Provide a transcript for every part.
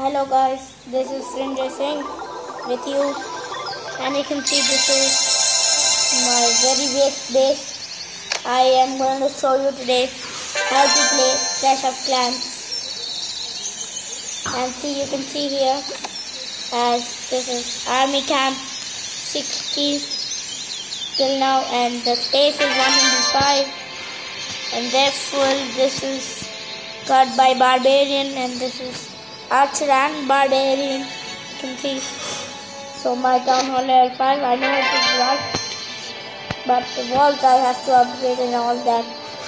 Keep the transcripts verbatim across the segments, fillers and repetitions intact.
Hello guys, this is Sanjay Singh with you, and you can see this is my very best base. I am going to show you today how to play Clash of Clans. And see, you can see here as this is Army Camp sixty till now, and the space is one hundred five, and therefore this is cut by Barbarian, and this is Archer and Barbarian. You can see. So my Town Hall level five, I know it is right, but the walls I have to upgrade and all that.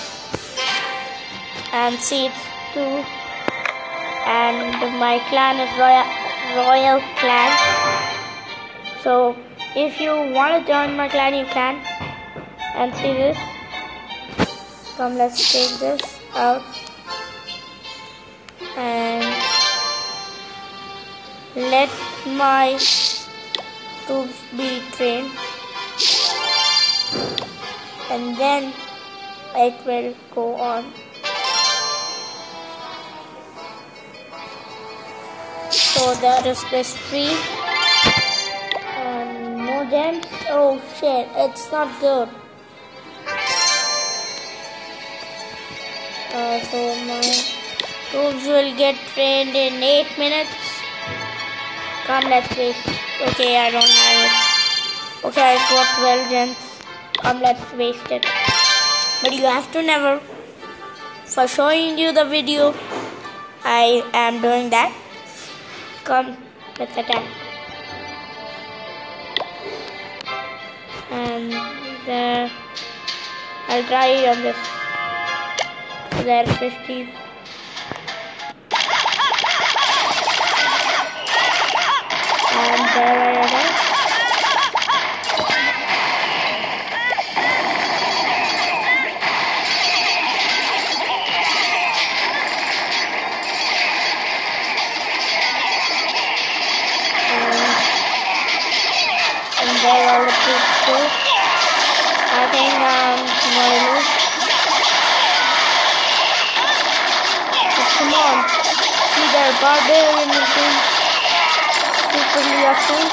And see, it's two, and my clan is Royal, Royal Clan. So if you want to join my clan, you can. And see this. Come, let's take this out. And let my troops be trained, and then it will go on. So that is this tree, and no gems. Oh shit, it's not good. Uh, so my troops will get trained in eight minutes. Come, let's waste. Okay, I don't have it. Okay, I got twelve gems. Come, let's waste it. But you have to never. For showing you the video, I am doing that. Come, let's attack. And there, I'll try on this. So there is fifty. And there I am. And there all the troops go. I think I'm gonna lose. But come on. See, their Barbarian is doing superly awesome.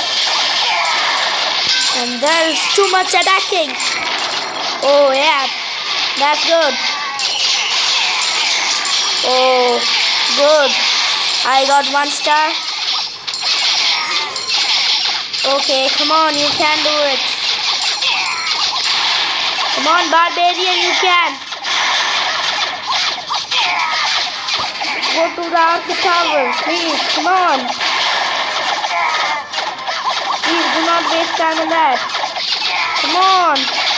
And there is too much attacking. Oh yeah, that's good. Oh, good. I got one star. Okay, come on, you can do it. Come on, Barbarian, you can. Go to the Archer Tower, please, come on. Please do not waste time on that. Come on.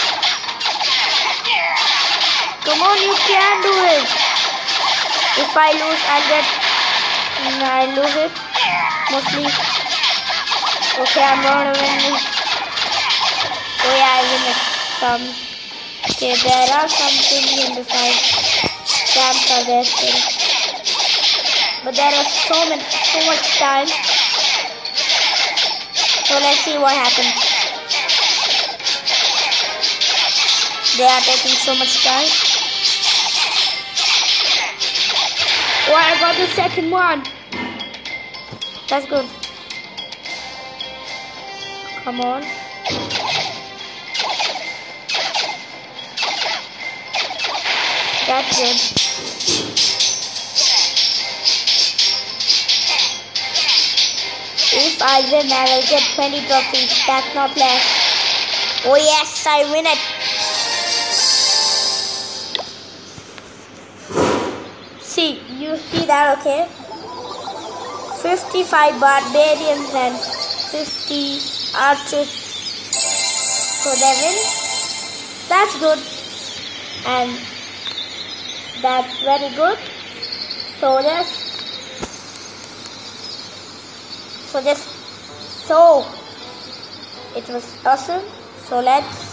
Come on, you can do it. If I lose, I'll get... I lose it, mostly. Okay, I'm gonna win it. Oh yeah, I win it. Some. Okay, there are some things in the side. Camps are there still. But there is so many, so much time. So let's see what happens. They are taking so much time. Oh, I got the second one. That's good. Come on. That's good. If I win, I will get twenty trophies. That's not less. Oh yes, I win it. See, you see that, okay? fifty-five Barbarians and fifty Archers. So they win. That's good. And that's very good. So this So this so it was awesome. So let's